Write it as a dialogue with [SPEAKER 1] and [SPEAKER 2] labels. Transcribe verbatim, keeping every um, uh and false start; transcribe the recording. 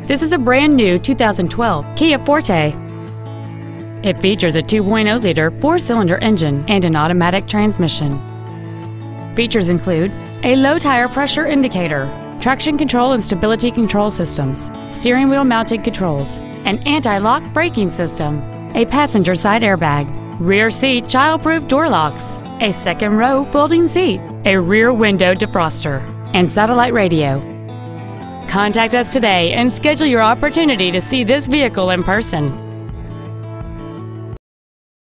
[SPEAKER 1] This is a brand new two thousand twelve Kia Forte. It features a two point oh liter four-cylinder engine and an automatic transmission. Features include a low tire pressure indicator, traction control and stability control systems, steering wheel mounted controls, an anti-lock braking system, a passenger side airbag, rear seat child-proof door locks, a second row folding seat, a rear window defroster, and satellite radio. Contact us today and schedule your opportunity to see this vehicle in person.